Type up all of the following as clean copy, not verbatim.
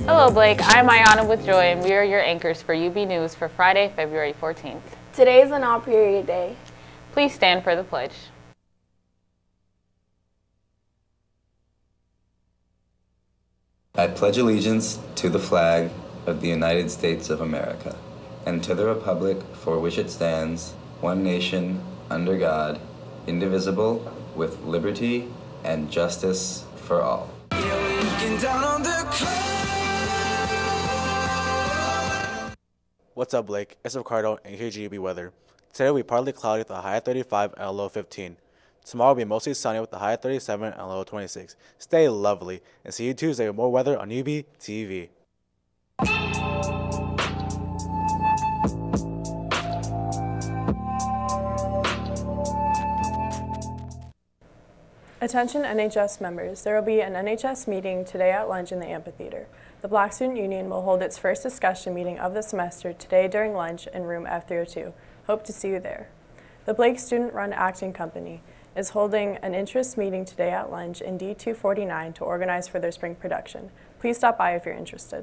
Hello Blake, I'm Ayana with Joy and we are your anchors for UB News for Friday, February 14th. Today is an all-period day. Please stand for the pledge. I pledge allegiance to the flag of the United States of America and to the republic for which it stands, one nation, under God, indivisible, with liberty and justice for all. What's up, Blake? It's Ricardo and KGB weather. Today will be partly cloudy with a high of 35 and a low of 15. Tomorrow will be mostly sunny with a high of 37 and a low of 26. Stay lovely, and see you Tuesday with more weather on EubieTV. Attention NHS members, there will be an NHS meeting today at lunch in the amphitheater. The Black Student Union will hold its first discussion meeting of the semester today during lunch in room F302. Hope to see you there. The Blake Student-Run Acting Company is holding an interest meeting today at lunch in D249 to organize for their spring production. Please stop by if you're interested.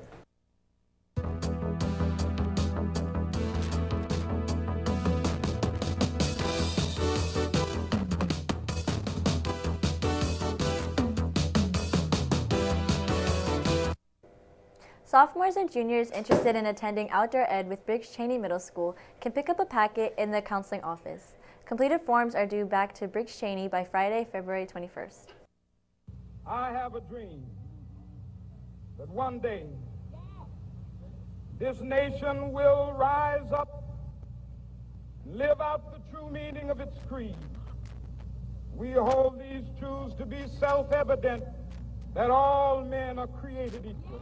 Sophomores and juniors interested in attending outdoor ed with Briggs Cheney Middle School can pick up a packet in the counseling office. Completed forms are due back to Briggs Cheney by Friday, February 21st. I have a dream that one day this nation will rise up and live out the true meaning of its creed. We hold these truths to be self-evident, that all men are created equal.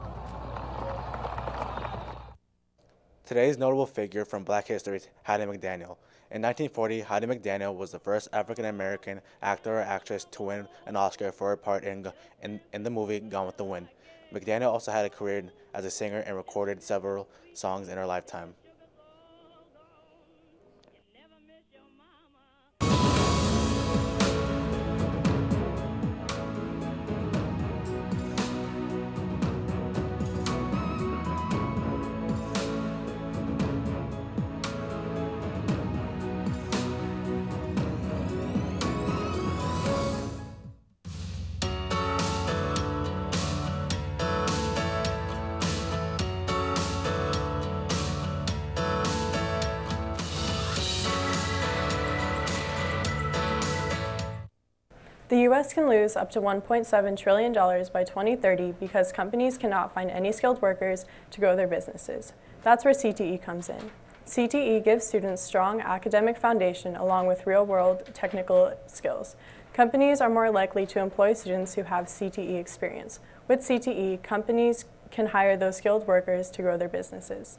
Today's notable figure from Black history is Hattie McDaniel. In 1940, Hattie McDaniel was the first African-American actor or actress to win an Oscar for her part in the movie Gone with the Wind. McDaniel also had a career as a singer and recorded several songs in her lifetime. The U.S. can lose up to $1.7 trillion by 2030 because companies cannot find any skilled workers to grow their businesses. That's where CTE comes in. CTE gives students strong academic foundation along with real-world technical skills. Companies are more likely to employ students who have CTE experience. With CTE, companies can hire those skilled workers to grow their businesses.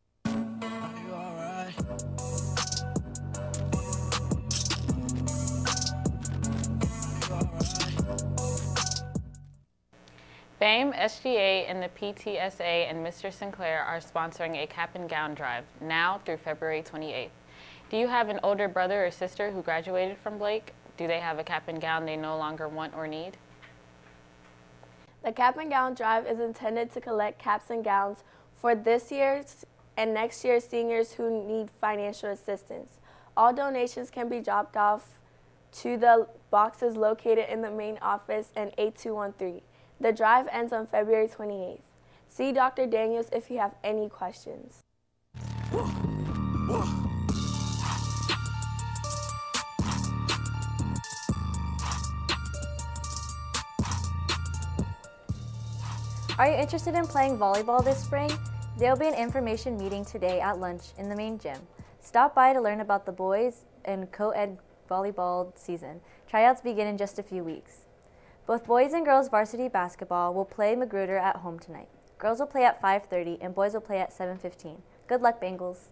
BAME, SGA, and the PTSA and Mr. Sinclair are sponsoring a cap and gown drive now through February 28th. Do you have an older brother or sister who graduated from Blake? Do they have a cap and gown they no longer want or need? The Cap and Gown Drive is intended to collect caps and gowns for this year's and next year's seniors who need financial assistance. All donations can be dropped off to the boxes located in the main office and 8213. The drive ends on February 28th. See Dr. Daniels if you have any questions. Are you interested in playing volleyball this spring? There will be an information meeting today at lunch in the main gym. Stop by to learn about the boys and co-ed volleyball season. Tryouts begin in just a few weeks. Both boys and girls varsity basketball will play Magruder at home tonight. Girls will play at 5:30 and boys will play at 7:15. Good luck, Bengals.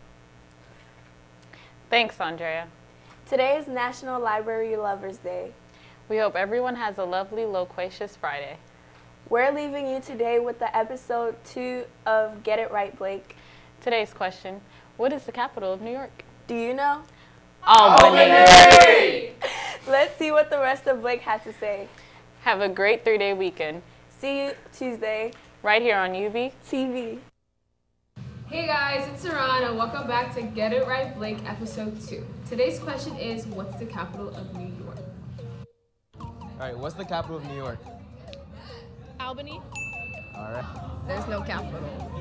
Thanks, Andrea. Today is National Library Lovers Day. We hope everyone has a lovely, loquacious Friday. We're leaving you today with the episode 2 of Get It Right, Blake. Today's question, what is the capital of New York? Do you know? Albany! Let's see what the rest of Blake had to say. Have a great 3-day weekend. See you Tuesday. right here on TV. Hey guys, it's Saran and welcome back to Get It Right Blake episode 2. Today's question is, what's the capital of New York? Alright, what's the capital of New York? Albany. Alright. There's no capital.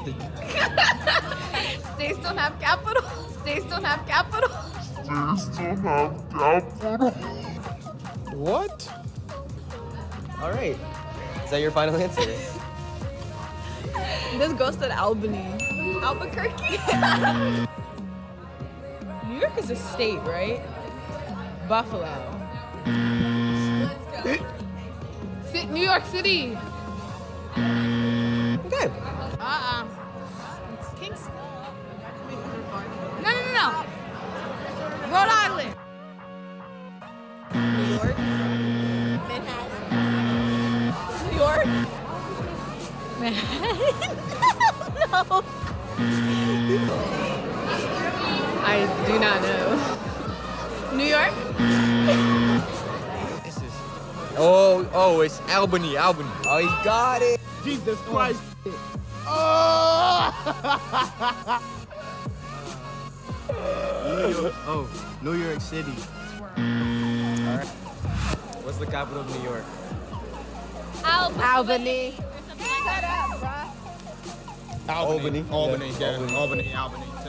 States don't have capital. States don't have capital. What? Alright. Is that your final answer? This goes to Albany. Albuquerque. New York is a state, right? Buffalo. New York City. Okay. Kingston. No. Rhode Island. New York. Manhattan. New York. Manhattan. No. I do not know. New York? Oh, it's Albany. Oh, he got it. Jesus Christ. New York City. Alright. What's the capital of New York? Albany. Albany. Albany. Yeah. Albany.